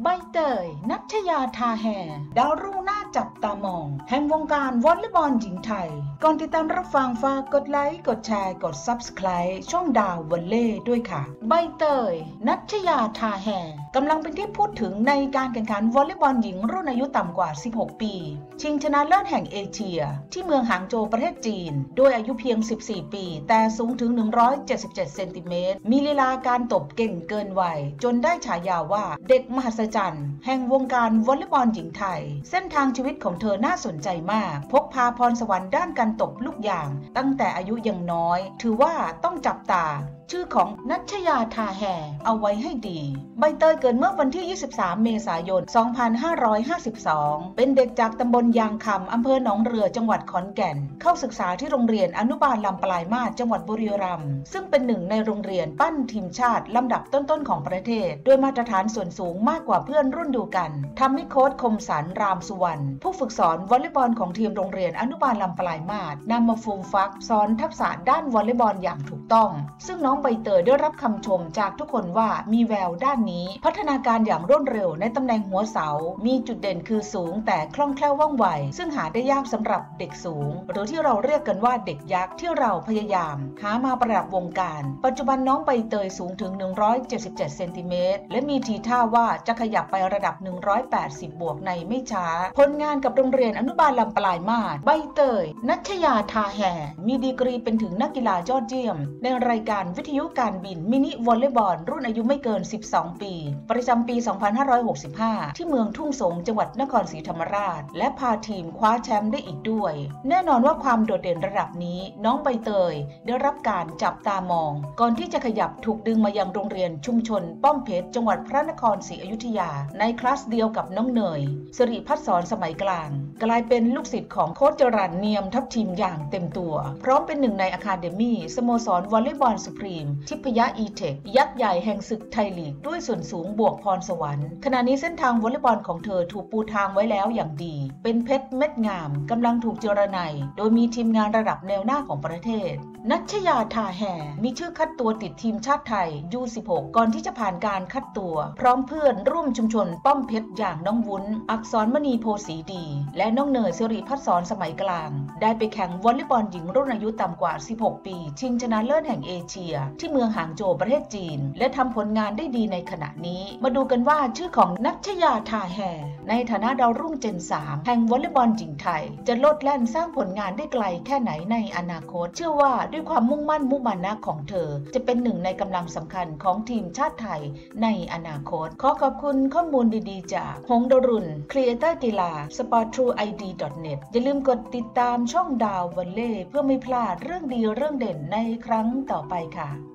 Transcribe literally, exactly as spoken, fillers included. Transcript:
ใบเตยณัฐยาทาแฮดาวรุ่งน่าจับตามองแห่งวงการวอลเลย์บอลหญิงไทยก่อนติดตามรับฟังฝากกดไลค์กดแชร์กด ซับสไครบ์ ช่องดาววอลเลย์ด้วยค่ะใบเตยณัฐยาทาแฮกำลังเป็นที่พูดถึงในการแข่งขันวอลเลย์บอลหญิงรุ่นอายุต่ำกว่าสิบหกปีชิงชนะเลิศแห่งเอเชียที่เมืองหางโจวประเทศจีนด้วยอายุเพียงสิบสี่ปีแต่สูงถึงหนึ่งร้อยเจ็ดสิบเจ็ดเซนติเมตรมีลีลาการตบเก่งเกินวัยจนได้ฉายาว่าเด็กมหัศจรรย์แห่งวงการวอลเลย์บอลหญิงไทยเส้นทางชีวิตของเธอน่าสนใจมากพกพาพรสวรรค์ด้านการตบลูกยางตั้งแต่อายุยังน้อยถือว่าต้องจับตาชื่อของณัฐยาทาแฮเอาไว้ให้ดีใบเตยเกิดเมื่อวันที่ยี่สิบสามเมษายนสองพันห้าร้อยห้าสิบสองเป็นเด็กจากตำบลยางคำอำเภอหนองเรือจังหวัดขอนแก่นเข้าศึกษาที่โรงเรียนอนุบาลลำปลายมาศจังหวัดบุรีรัมย์ซึ่งเป็นหนึ่งในโรงเรียนปั้นทีมชาติลำดับต้นๆของประเทศด้วยมาตรฐานส่วนสูงมากกว่าเพื่อนรุ่นเดียวกันทำให้โค้ชคมสันรามสุวรรณผู้ฝึกสอนวอลเลย์บอลของทีมโรงเรียนอนุบาลลำปลายมาศนำมาฟูมฟักสอนทักษะด้านวอลเลย์บอลอย่างถูกต้องซึ่งน้องใบเตยได้รับคำชมจากทุกคนว่ามีแววด้านนี้พัฒนาการอย่างรวดเร็วในตำแหน่งหัวเสามีจุดเด่นคือสูงแต่คล่องแคล่วว่องไวซึ่งหาได้ยากสำหรับเด็กสูงหรือที่เราเรียกกันว่าเด็กยักษ์ที่เราพยายามหามาประดับวงการปัจจุบันน้องใบเตยสูงถึงหนึ่งร้อยเจ็ดสิบเจ็ดเซนติเมตรและมีทีท่าว่าจะขยับไประดับหนึ่งร้อยแปดสิบบวกในไม่ช้าผลงานกับโรงเรียนอนุบาลลำปลายมาศใบเตยณัฐยาทาแฮมีดีกรีเป็นถึงนักกีฬายอดเยี่ยมในรายการวิทยุการบินมินิวอลเลย์บอลรุ่นอายุไม่เกินสิบสองปีประจำปี สองพันห้าร้อยหกสิบห้า ที่เมืองทุ่งสงจังหวัดนครศรีธรรมราชและพาทีมคว้าแชมป์ได้อีกด้วยแน่นอนว่าความโดดเด่นระดับนี้น้องใบเตยได้รับการจับตามองก่อนที่จะขยับถูกดึงมายังโรงเรียนชุมชนป้อมเพชรจังหวัดพระนครศรีอยุธยาในคลาสเดียวกับน้องเนยสิริพัฒน์สอนสมัยกลางกลายเป็นลูกศิษย์ของโค้ชจรัญเนียมทัพทีมอย่างเต็มตัวพร้อมเป็นหนึ่งในอะคาเดมี่สโมสรวอลเลย์บอลสุพรีมทิพยะอีเทคยักษ์ใหญ่แห่งศึกไทยลีกด้วยส่วนสูงบวกพรสวรรค์ขณะนี้เส้นทางวอลเลย์บอลของเธอถูกปูทางไว้แล้วอย่างดีเป็นเพชรเม็ดงามกำลังถูกเจรไนโดยมีทีมงานระดับแนวหน้าของประเทศณัฐยาทาแฮมีชื่อคัดตัวติดทีมชาติไทย ยู สิบหก ก่อนที่จะผ่านการคัดตัวพร้อมเพื่อนร่วมชุมชนป้อมเพชรอย่างน้องวุ้นอักษรมณีโพสีดีและน้องเนยสิริพัฒน์สอนสมัยกลางได้ไปแข่งวอลเลย์บอลหญิงรุ่นอายุต่ำกว่าสิบหกปีชิงชนะเลิศแห่งเอเชียที่เมืองหางโจวประเทศจีนและทำผลงานได้ดีในขณะนี้มาดูกันว่าชื่อของณัฐยาทาแฮในฐานะดาวรุ่งเจนสามแห่งวอลเลย์บอลหญิงไทยจะโลดแล่นสร้างผลงานได้ไกลแค่ไหนในอนาคตเชื่อว่าด้วยความมุ่งมั่นมุมานะของเธอจะเป็นหนึ่งในกำลังสำคัญของทีมชาติไทยในอนาคตขอขอบคุณข้อมูลดีๆจากหงดรุณครีเอเตอร์กีฬา สปอร์ตทรูไอดี ดอท เน็ต อย่าลืมกดติดตามช่องดาววอลเลย์เพื่อไม่พลาดเรื่องดีเรื่องเด่นในครั้งต่อไปค่ะ